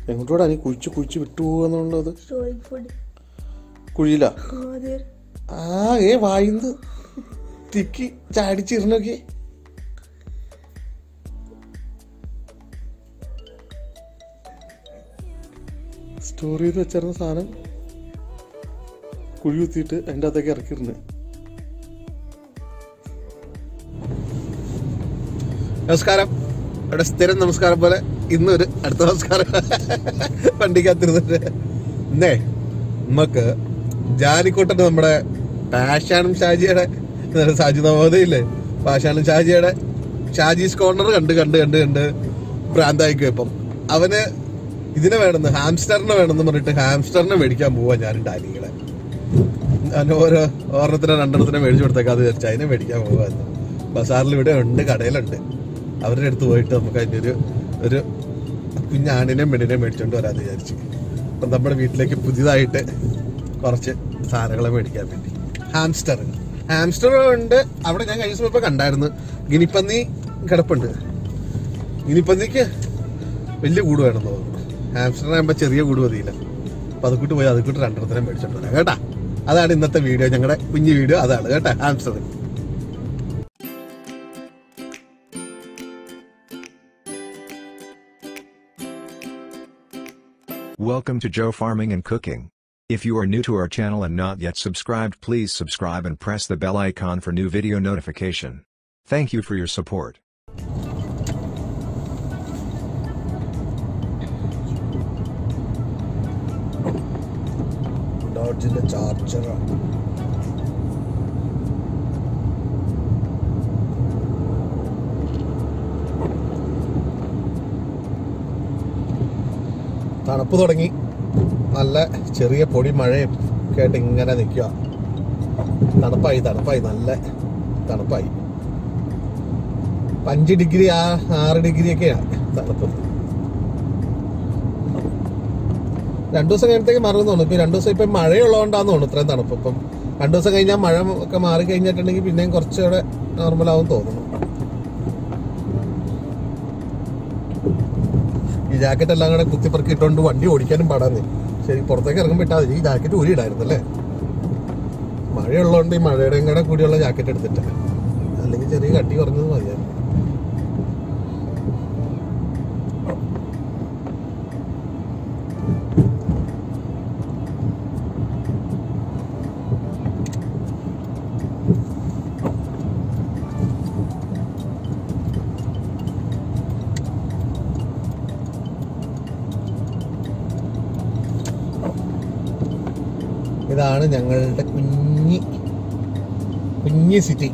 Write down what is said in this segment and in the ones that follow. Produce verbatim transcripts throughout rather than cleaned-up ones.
എങ്ങോട്ടോടാ നീ കുഴിച്ച് കുഴിച്ച് വിട്ടുപോകുന്നുള്ളത്? കുഴിയില്ല. ആ ഏ വായിന്ന് തിക്കി ചാടിച്ചിരുന്നൊക്കെ. സ്റ്റോർ ചെയ്ത് വെച്ചിരുന്ന സാധനം കുഴി കുത്തിയിട്ട് അതിൻ്റെ അകത്തേക്ക് ഇറക്കിയിരുന്നു. നമസ്കാരം. ഇവിടെ സ്ഥിരം നമസ്കാരം പോലെ ഇന്നൊരു അടുത്ത നമസ്കാരം വണ്ടിക്കകത്തിരുന്നിട്ട്. ഇന്നേ നമുക്ക് ജാനിക്കോട്ടെ നമ്മുടെ പാഷാനും ഷാജിയുടെ സാജി നവോദയില്ലേ, പാഷാനും ഷാജിയുടെ ഷാജീസ് കോർണർ കണ്ട് കണ്ട് കണ്ട് കണ്ട് ഭ്രാന്തായിക്കും. ഇപ്പം അവന് ഇതിനെ വേണമെന്ന്, ഹാംസ്റ്ററിനെ വേണമെന്ന് പറഞ്ഞിട്ട് ഹാംസ്റ്ററിനെ മേടിക്കാൻ പോവാ ഞാൻ ഡാലികളെ. ഞാൻ ഓരോ ഓർണത്തിനെ രണ്ടെണ്ണത്തിനെ മേടിച്ചു കൊടുത്തേക്കാതെ വിചാരിച്ചു അതിനെ മേടിക്കാൻ പോവാന്ന്. ബസാറിൽ ഇവിടെ ഉണ്ട്, കടയിലുണ്ട്. അവരുടെ അടുത്ത് പോയിട്ട് നമുക്ക് അതിൻ്റെ ഒരു ഒരു കുഞ്ഞാണിനെയും പെണ്ണിനെയും മേടിച്ചോണ്ട് വരാമെന്ന് വിചാരിച്ചു. അപ്പം നമ്മുടെ വീട്ടിലേക്ക് പുതിയതായിട്ട് കുറച്ച് സാധനങ്ങളെ മേടിക്കാൻ വേണ്ടി ഹാംസ്റ്റർ ഹാംസ്റ്റർ ഉണ്ട് അവിടെ. ഞാൻ കഴിഞ്ഞ സമയത്ത് കണ്ടായിരുന്നു ഗിനിപ്പന്നി കിടപ്പുണ്ട്. ഗിനിപ്പന്നിക്ക് വലിയ കൂട് വേണമെന്ന് തോന്നുന്നു. ഹാംസ്റ്ററിനാകുമ്പോൾ ചെറിയ കൂട് മതിയില്ല. അപ്പം അതുകൂട്ട് പോയി അതുകൂട്ട് രണ്ടെണ്ണത്തിനെ മേടിച്ചോണ്ട് വരാം കേട്ടാ. അതാണ് ഇന്നത്തെ വീഡിയോ, ഞങ്ങളുടെ കുഞ്ഞു വീഡിയോ അതാണ് കേട്ടാ, hamster. Welcome to Joe Farming and Cooking. If you are new to our channel and not yet subscribed, please subscribe and press the bell icon for new video notification. Thank you for your support. Dodge charger. തണുപ്പ് തുടങ്ങി, നല്ല ചെറിയ പൊടി മഴയും ഒക്കെ ആയിട്ട് ഇങ്ങനെ നിൽക്കുക. തണുപ്പായി തണുപ്പായി നല്ല തണുപ്പായി. അഞ്ച് ഡിഗ്രി ആ ആറ് ഡിഗ്രി ഒക്കെയാണ് തണുപ്പ്. രണ്ടു ദിവസം കഴിഞ്ഞത്തേക്ക് മറന്നു തോന്നുന്നു. ഇപ്പം രണ്ടു ദിവസം ഇപ്പം മഴയുള്ളതുകൊണ്ടാന്ന് തോന്നുന്നു ഇത്രയും തണുപ്പ്. ഇപ്പം രണ്ടു ദിവസം കഴിഞ്ഞാൽ മഴ ഒക്കെ മാറി കഴിഞ്ഞിട്ടുണ്ടെങ്കിൽ പിന്നെയും കുറച്ചുകൂടെ നോർമലാവും തോന്നുന്നു. ഈ ജാക്കറ്റ് എല്ലാം കൂടെ കുത്തിപ്പറക്കി ഇട്ടുകൊണ്ട് വണ്ടി ഓടിക്കാനും പാടാന്ന്. ശരി, പുറത്തേക്ക് ഇറങ്ങുമ്പോൾ ഇട്ടാൽ മതി. ഈ ജാക്കറ്റ് ഊരി ഇടായിരുന്നല്ലേ. മഴയുള്ളതുകൊണ്ട് ഈ മഴയുടെയും കൂടെ കൂടിയുള്ള ജാക്കറ്റ് എടുത്തിട്ട്, അല്ലെങ്കിൽ ചെറിയ കട്ടി കുറഞ്ഞത് മതിയായിരുന്നു. ഇതാണ് ഞങ്ങളുടെ കുഞ്ഞി കുഞ്ഞി സിറ്റി.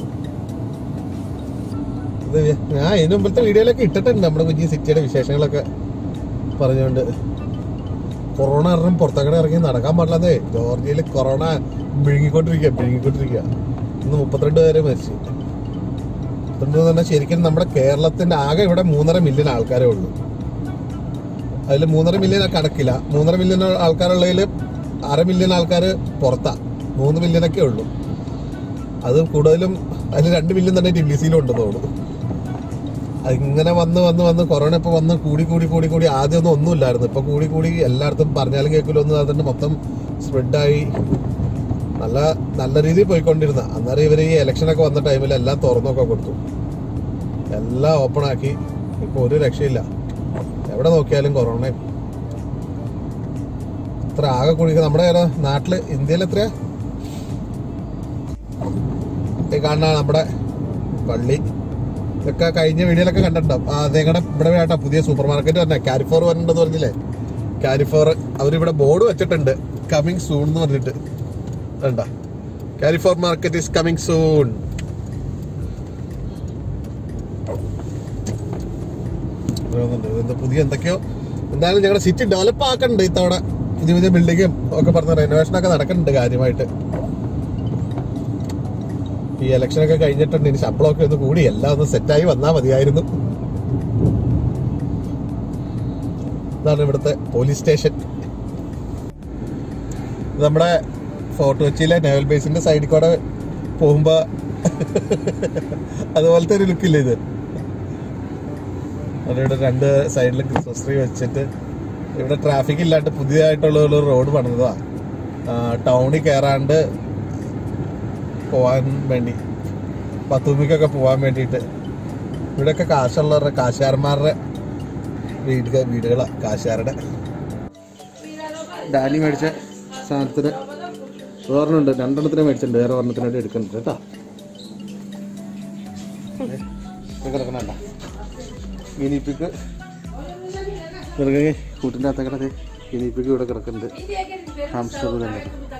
ഇത് ഞാൻ ഇതിന് മുമ്പത്തെ വീഡിയോയിലൊക്കെ ഇട്ടിട്ടുണ്ട് നമ്മുടെ കുഞ്ഞി സിറ്റിയുടെ വിശേഷങ്ങളൊക്കെ പറഞ്ഞുകൊണ്ട്. കൊറോണ കാരണം പുറത്തേക്കടെ ഇറങ്ങി നടക്കാൻ പാടില്ലാതെ ജോർജിയയിൽ കൊറോണ വിഴുങ്ങിക്കൊണ്ടിരിക്കുക വിഴുങ്ങിക്കൊണ്ടിരിക്കുക ഇന്ന് മുപ്പത്തിരണ്ട് പേരെ മരിച്ചു. മുപ്പത്തിരണ്ട് തന്നെ ശരിക്കും നമ്മുടെ കേരളത്തിന്റെ ആകെ ഇവിടെ മൂന്നര മില്യൺ ആൾക്കാരേ ഉള്ളൂ. അതിൽ മൂന്നര മില്യൺ കണക്കില്ല. മൂന്നര മില്യൺ ആൾക്കാരുള്ളതിൽ അര മില്യൺ ആൾക്കാർ പുറത്താ, മൂന്ന് മില്യണൊക്കെ ഉള്ളൂ. അത് കൂടുതലും അതിൽ രണ്ട് മില്യൺ തന്നെ ടി ബി സിയിലും ഉണ്ടെന്ന് തോന്നുന്നു. അതിങ്ങനെ വന്ന് വന്ന് വന്ന് കൊറോണ ഇപ്പോൾ വന്ന് കൂടി കൂടി കൂടി കൂടി ആദ്യമൊന്നും ഒന്നുമില്ലായിരുന്നു. ഇപ്പം കൂടി കൂടി എല്ലായിടത്തും പറഞ്ഞാലും കേൾക്കില്ല ഒന്നും അതിൻ്റെ മൊത്തം സ്പ്രെഡായി നല്ല നല്ല രീതിയിൽ പോയിക്കൊണ്ടിരുന്ന. അന്നേരം ഇവർ ഈ ഇലക്ഷനൊക്കെ വന്ന ടൈമിൽ എല്ലാം തുറന്നൊക്കെ കൊടുത്തു, എല്ലാം ഓപ്പണാക്കി. ഇപ്പോൾ ഒരു രക്ഷയില്ല, എവിടെ നോക്കിയാലും കൊറോണ. ഇത്ര ആകെ കുഴിക്കുക നമ്മുടെ നാട്ടില് ഇന്ത്യയിൽ എത്രയാ കാണാ നമ്മുടെ പള്ളി ഇതൊക്കെ കഴിഞ്ഞ വീഡിയോയിലൊക്കെ കണ്ടിട്ടുണ്ടാവും. ആ നിങ്ങളുടെ ഇവിടെ വേണ്ട പുതിയ സൂപ്പർ മാർക്കറ്റ് തന്നെ കാരിഫോർ വരണ്ടെന്ന് പറഞ്ഞില്ലേ. കാരിഫോർ അവരിവിടെ ബോർഡ് വെച്ചിട്ടുണ്ട് കമ്മിങ് സൂൺ എന്ന് പറഞ്ഞിട്ട്. വേണ്ട, Carrefour market is coming soon. പുതിയ എന്തൊക്കെയോ എന്തായാലും ഞങ്ങളുടെ സിറ്റി ഡെവലപ്പ് ആക്കണ്ട് ഇത്തവണ. പുതിയ പുതിയ ബിൽഡിങ്ങും ഒക്കെ പറഞ്ഞ റെനോവേഷനൊക്കെ നടക്കുന്നുണ്ട് കാര്യമായിട്ട്. ഈ ഇലക്ഷനൊക്കെ കഴിഞ്ഞിട്ടുണ്ട്, ഇനി ശമ്പളമൊക്കെ ഒന്ന് കൂടി എല്ലാം ഒന്ന് സെറ്റായി വന്നാൽ മതിയായിരുന്നു. ഇതാണ് ഇവിടുത്തെ പോലീസ് സ്റ്റേഷൻ. നമ്മുടെ ഫോർട്ട് കൊച്ചിയിലെ നേവൽ ബേസിന്റെ സൈഡിൽ കൂടെ പോകുമ്പോ അതുപോലത്തെ ഒരു ലുക്കില്ല ഇത്. അവിടെ രണ്ട് സൈഡിലും ക്രിസ്മസ് ട്രീ വെച്ചിട്ട് ഇവിടെ ട്രാഫിക് ഇല്ലാണ്ട് പുതിയതായിട്ടുള്ള ഒരു റോഡ് പണിതാ, ടൗണിൽ കയറാണ്ട് പോവാൻ വേണ്ടി, പത്തുമിക്കൊക്കെ പോവാൻ വേണ്ടിയിട്ട്. ഇവിടെയൊക്കെ കാശുള്ളവരുടെ, കാശുകാരന്മാരുടെ വീട് വീടുകളാ കാശുകാരുടെ. ഡാനി മേടിച്ച സാധനത്തിന് വേറെണ്ണുണ്ട്, രണ്ടെണ്ണത്തിന് മേടിച്ചിട്ടുണ്ട്, വേറെ ഒരെണ്ണത്തിനായിട്ട് എടുക്കുന്നുണ്ട് കേട്ടോ. കിടക്കണണ്ട ഗിനിപ്പിക്ക് കൂട്ടിൻ്റെ അകത്തൊക്കെ ഗിനിപ്പിക്ക് ഇവിടെ കിടക്കുന്നുണ്ട്. ഹാംസ്റ്റർ തന്നെ.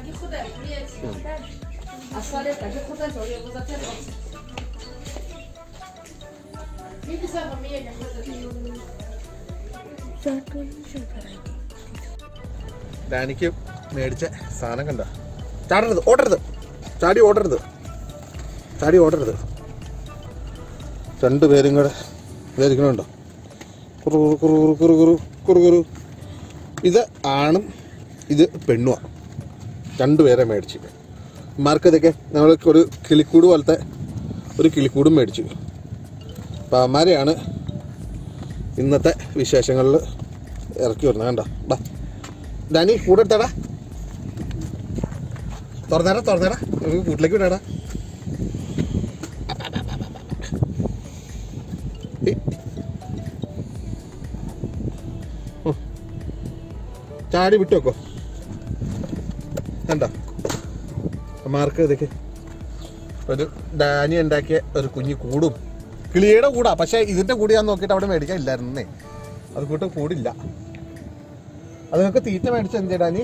ഡാനിക്ക് മേടിച്ച സാധനം കണ്ട. ചാടരുത്, ഓടരുത്, ചാടി ഓടരുത്, ചാടി ഓടരുത്. രണ്ടുപേരും കൂടെ ഇതായിരിക്കണുണ്ടോ, കുറു കുറു കുറു കുറു കുറു കുറു കുറു. ഇത് ആണും ഇത് പെണ്ണുമാണ്. രണ്ടുപേരെ മേടിച്ചു. മാർക്ക് ഇതൊക്കെ നമ്മൾ ഒരു കിളിക്കൂട് പോലത്തെ ഒരു കിളിക്കൂടും മേടിച്ചു. അപ്പം അമ്മാരെയാണ് ഇന്നത്തെ വിശേഷങ്ങളിൽ ഇറക്കി വരുന്നത്. കണ്ടോ, ബാ ഡാനി കൂടെ എടുത്താടാ, തുറന്നേടാ തുറന്നേടാ, നമുക്ക് കൂട്ടിലേക്ക് വിടാടാ. ചാടി വിട്ടു വെക്കോ. കണ്ടോ മാർക്ക് ഇതൊക്കെ ഒരു ഡാനി ഉണ്ടാക്കിയ ഒരു കുഞ്ഞു കൂടും, കിളിയുടെ കൂടാ. പക്ഷെ ഇതിന്റെ കൂടി ഞാൻ നോക്കിയിട്ട് അവിടെ മേടിക്കാൻ ഇല്ലായിരുന്നേ, അത് കൂട്ടം കൂടില്ല. അത് നിങ്ങൾക്ക് തീറ്റ മേടിച്ച എന്ത് ഡാനി?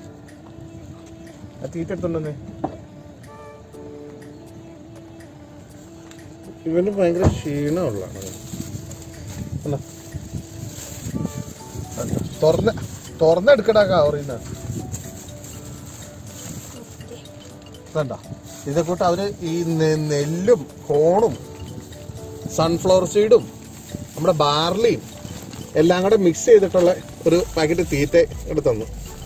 ആ തീറ്റ എടുത്തോണ്ടേ. ഇവന് ഭയങ്കര ക്ഷീണമുള്ളതാണ്. തുറന്ന് തുറന്നെടുക്കടാ കവറിന്ന്. ഇതണ്ട ഇതേ കൂട്ട് അവര് ഈ നെല്ലും കോണും സൺഫ്ലവർ സീഡും നമ്മുടെ ബാർലിയും എല്ലാം കൂടെ മിക്സ് ചെയ്തിട്ടുള്ള ഒരു പാക്കറ്റ് തീറ്റ എടുത്ത് തന്നു.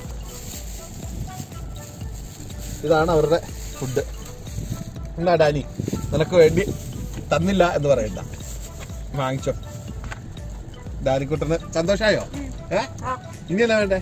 ഇതാണ് അവരുടെ ഫുഡ്. എന്നാ ഡാനി, നിനക്ക് വേണ്ടി തന്നില്ല എന്ന് പറയണ്ട, വാങ്ങിച്ചോ. ഡാനിക്കുട്ടന് സന്തോഷായോ? ഏ ഇനി എന്നാ വേണ്ടേ?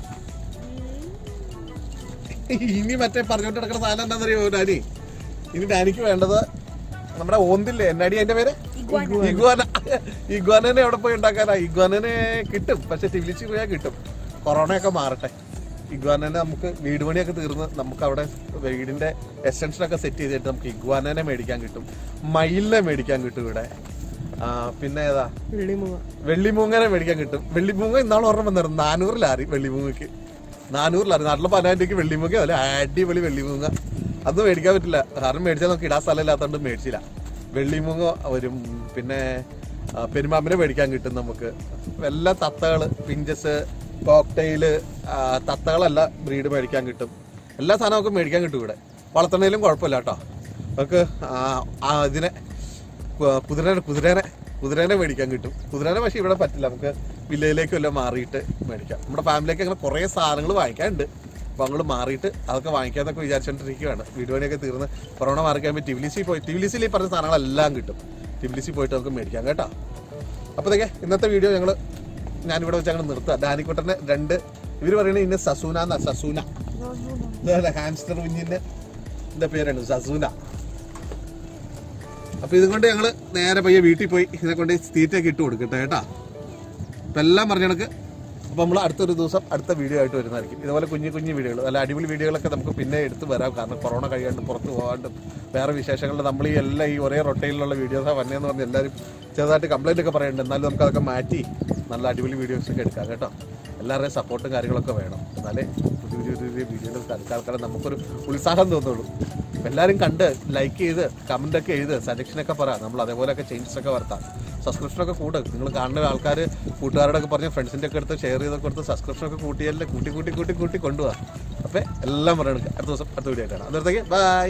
ഇനി മറ്റേ പറഞ്ഞോണ്ട് കിടക്കുന്ന സാധനം എന്താണെന്നറിയോ ഡാനി? ഇനി ഡാനിക്ക് വേണ്ടത് നമ്മുടെ ഓന്തില്ലേ, എന്നാടി അതിന്റെ പേര്? ഇഗ്വാന. ഇഗ്വാനനെ എവിടെ പോയി ഉണ്ടാക്കാനാ? ഇഗ്വാനനെ കിട്ടും, പക്ഷെ ടിവിലിച്ച് പോയാൽ കിട്ടും. കൊറോണയൊക്കെ മാറട്ടെ. ഇഗ്വാനനെ നമുക്ക് വീട് പണിയൊക്കെ തീർന്ന് നമുക്ക് അവിടെ വീടിന്റെ എക്സ്റ്റൻഷനൊക്കെ സെറ്റ് ചെയ്തിട്ട് നമുക്ക് ഇഗ്വാനനെ മേടിക്കാൻ കിട്ടും, മയിലിനെ മേടിക്കാൻ കിട്ടും ഇവിടെ. ആ പിന്നെ ഏതാ, വെള്ളിമൂങ്ങനെ മേടിക്കാൻ കിട്ടും. വെള്ളിമൂങ്ങ ഇന്നാളെ ഓർമ്മ വന്നിരുന്നു, നാനൂറിലാറി വെള്ളിമൂങ്ങക്ക്, നാനൂറിലാറി. നാട്ടിലെ പതിനായിരം രൂപയ്ക്ക് വെള്ളിമൂങ്ങ അല്ലെ, അടിപൊളി വെള്ളിമൂങ്ങ. അത് മേടിക്കാൻ പറ്റില്ല, കാരണം മേടിച്ചാൽ നമുക്ക് ഇടാൻ സ്ഥലം ഇല്ലാത്തതുകൊണ്ട് മേടിച്ചില്ല. വെള്ളിമൂങ്ങ വരും. പിന്നെ പെരുമാമ്പിനെ മേടിക്കാൻ കിട്ടും നമുക്ക്. എല്ലാ തത്തകള്, പിഞ്ചസ്, കോക്ടെയില്, തത്തകളല്ല ബ്രീഡ് മേടിക്കാൻ കിട്ടും. എല്ലാ സാധനവും നമുക്ക് മേടിക്കാൻ കിട്ടും ഇവിടെ. വളർത്തണേലും കുഴപ്പമില്ല കേട്ടോ. നമുക്ക് ഇതിനെ കുതിരനെ കുതിരേനെ കുതിരേനെ മേടിക്കാൻ കിട്ടും. കുതിരേനെ പക്ഷേ ഇവിടെ പറ്റില്ല, നമുക്ക് വില്ലയിലേക്ക് വല്ലതും മാറിയിട്ട് മേടിക്കാം. നമ്മുടെ ഫാമിലിക്ക് അങ്ങനെ കുറേ സാധനങ്ങൾ വാങ്ങിക്കാനുണ്ട്. അപ്പോൾ അങ്ങോട്ട് മാറിയിട്ട് അതൊക്കെ വാങ്ങിക്കാന്നൊക്കെ വിചാരിച്ചുകൊണ്ടിരിക്കുകയാണ്. വീട് പണിയൊക്കെ തീർന്ന് കൊറോണ മാറിക്കഴിയുമ്പോൾ ടിവിലിസി പോയി, ടിവിലിസിൽ ഈ പറഞ്ഞ സാധനങ്ങളെല്ലാം കിട്ടും. ടിവിലിസി പോയിട്ട് നമുക്ക് മേടിക്കാം കേട്ടോ. അപ്പോഴത്തേക്ക് ഇന്നത്തെ വീഡിയോ ഞങ്ങൾ ഞാനിവിടെ വെച്ച് അങ്ങനെ നിർത്തുക. ഡാനിക്കുട്ടൻ്റെ രണ്ട് ഇവർ പറയുന്നത് ഇന്ന് സസൂന എന്നാ, സസൂന ഹാംസ്റ്റർ കുഞ്ഞിൻ്റെ എൻ്റെ പേരാണ് സസൂന. അപ്പോൾ ഇതുകൊണ്ട് ഞങ്ങൾ നേരെ പയ്യെ വീട്ടിൽ പോയി ഇതിനെ കൊണ്ട് തീറ്റയൊക്കെ ഇട്ട് കൊടുക്കട്ടെ കേട്ടോ. അപ്പം എല്ലാം പറഞ്ഞ കണക്ക്. അപ്പോൾ നമ്മൾ അടുത്തൊരു ദിവസം അടുത്ത വീഡിയോ ആയിട്ട് വരുന്നതായിരിക്കും. ഇതുപോലെ കുഞ്ഞു കുഞ്ഞു വീഡിയോകൾ, നല്ല അടിപൊളി വീഡിയോകളൊക്കെ നമുക്ക് പിന്നെ എടുത്ത് വരാം. കാരണം കൊറോണ കഴിയാണ്ട് പുറത്ത് പോകാണ്ടും വേറെ വിശേഷങ്ങളിൽ നമ്മൾ ഈ എല്ലാം ഈ ഒരേ റൊട്ടയിലുള്ള വീഡിയോസാണ് വന്നതെന്ന് പറഞ്ഞ് എല്ലാവരും ചെറുതായിട്ട് കംപ്ലൈൻ്റ് ഒക്കെ പറയുന്നുണ്ട്. എന്നാലും നമുക്ക് അതൊക്കെ മാറ്റി നല്ല അടിപൊളി വീഡിയോസൊക്കെ എടുക്കാം കേട്ടോ. എല്ലാവരുടെയും സപ്പോർട്ടും കാര്യങ്ങളൊക്കെ വേണം, എന്നാലേ പുതിയ പുതിയ പുതിയ വീഡിയോകൾ തൽക്കാലം നമുക്കൊരു ഉത്സാഹം തോന്നുള്ളൂ. എല്ലാവരും കണ്ട് ലൈക്ക് ചെയ്ത് കമൻ്റൊക്കെ എഴുത്, സജഷനൊക്കെ പറ. നമ്മൾ അതേപോലെയൊക്കെ ചേഞ്ചസ് ഒക്കെ വരുത്താം. സബ്സ്ക്രിപ്ഷനൊക്കെ കൂട്ട്. നിങ്ങൾ കാണുന്ന ആൾക്കാർ കൂട്ടുകാരോടൊക്കെ പറഞ്ഞ് ഫ്രണ്ട്സിൻ്റെ ഒക്കെ അടുത്ത് ഷെയർ ചെയ്തൊക്കെ കൊടുത്ത് സബ്സ്ക്രിപ്ഷനൊക്കെ കൂട്ടിയല്ലേ കൂട്ടി കൂട്ടി കൂട്ടി കൂട്ടി കൊണ്ടുപോകാം. അപ്പോൾ എല്ലാം പറയണം. അടുത്ത ദിവസം അടുത്ത വീഡിയോ ആയിട്ടാണ്. അന്നേരത്തേക്ക് ബൈ.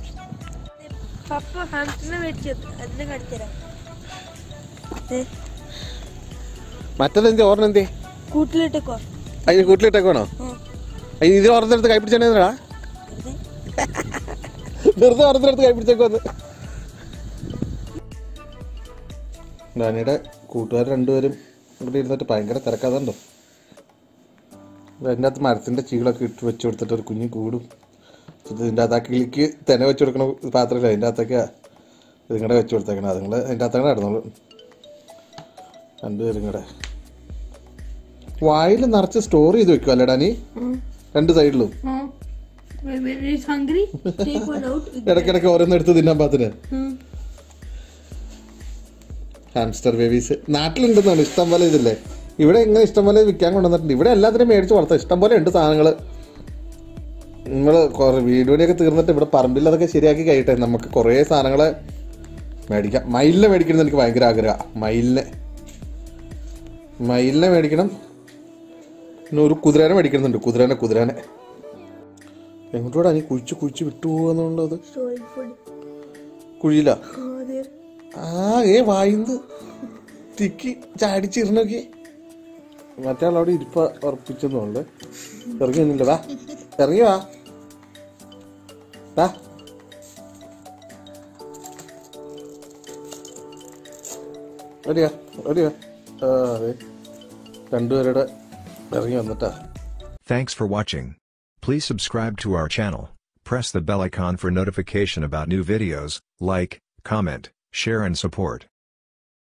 മറ്റേതെന്ത് ഓർമ്മ എന്തേ കൂട്ടിലിട്ടേക്കോ? അതിന് കൂട്ടിലിട്ടേക്കോണോ? അതിന് ഇതിൽ ഓർമ്മടുത്ത് കൈ പിടിച്ചാ വെറുതെ ഓർമ്മടുത്ത് കൈ പിടിച്ചേക്കോന്ന്. ഡാനിയുടെ കൂട്ടുകാർ രണ്ടുപേരും ഇവിടെ ഇരുന്നിട്ട് ഭയങ്കര തിരക്കാതുണ്ടോ. അതിൻ്റെ അകത്ത് മരത്തിൻ്റെ ചീളൊക്കെ ഇട്ട് വെച്ച് കൊടുത്തിട്ട് ഒരു കുഞ്ഞു കൂടും. ഇതിൻ്റെ അകത്ത് ആ കിളിക്ക് തെന വെച്ച് കൊടുക്കണ പാത്രമില്ല, അതിൻ്റെ അകത്തൊക്കെ ഇതിങ്ങടെ വെച്ച് കൊടുത്തേക്കണം. അതുങ്ങൾ അതിൻ്റെ അകത്തങ്ങനെ നടന്നോളൂ. രണ്ടുപേരും കൂടെ വായിൽ നിറച്ച് സ്റ്റോർ ചെയ്ത് വെക്കും അല്ലേടാ നീ? രണ്ട് സൈഡിലും ഇടയ്ക്കിടയ്ക്ക് ഓരോന്ന് എടുത്ത് തിന്നാൻ പാത്തിന്. ഹാംസ്റ്റർ ബേബീസ് നാട്ടിലുണ്ടെന്നാണ് ഇഷ്ടം പോലെ. ഇതില്ലേ ഇവിടെ ഇങ്ങനെ ഇഷ്ടം പോലെ വിൽക്കാൻ കൊണ്ടുവന്നിട്ടുണ്ട്. ഇവിടെ എല്ലാത്തിനും മേടിച്ച് വളർത്താം, ഇഷ്ടം പോലെ ഉണ്ട് സാധനങ്ങൾ. നിങ്ങൾ കുറേ വീഡിയോയൊക്കെ തീർന്നിട്ട് ഇവിടെ പറമ്പിൽ അതൊക്കെ ശരിയാക്കി കഴിയട്ടെ, നമുക്ക് കുറേ സാധനങ്ങൾ മേടിക്കാം. മയിലിനെ മേടിക്കണം എനിക്ക് ഭയങ്കര ആഗ്രഹമാണ്. മയിലിനെ മയിലിനെ മേടിക്കണം. പിന്നെ ഒരു കുതിരേനെ മേടിക്കുന്നുണ്ട്. കുതിരേനെ കുതിരേനെ എങ്ങോട്ടൂടെ നീ കുഴിച്ച് കുഴിച്ച് വിട്ടു പോകുന്നുണ്ടോ? അത് കുഴിയില്ല. ആ ഏ വായിന്ന് തിക്കി ചാടിച്ചിരുന്നോക്കി. മറ്റേ ആളവിടെ ഇരിപ്പ ഉറപ്പിച്ചെന്നുണ്ട്. ഇറങ്ങി വന്നില്ല. വാ ഇറങ്ങി വാ വാ. റെഡിയാ റെഡിയാ. ആ അതെ രണ്ടുപേരുടെ ഇറങ്ങി വന്നിട്ടാ. Thanks for watching. Please subscribe to our channel, press the bell icon for notification about new videos, like, comment, share and support.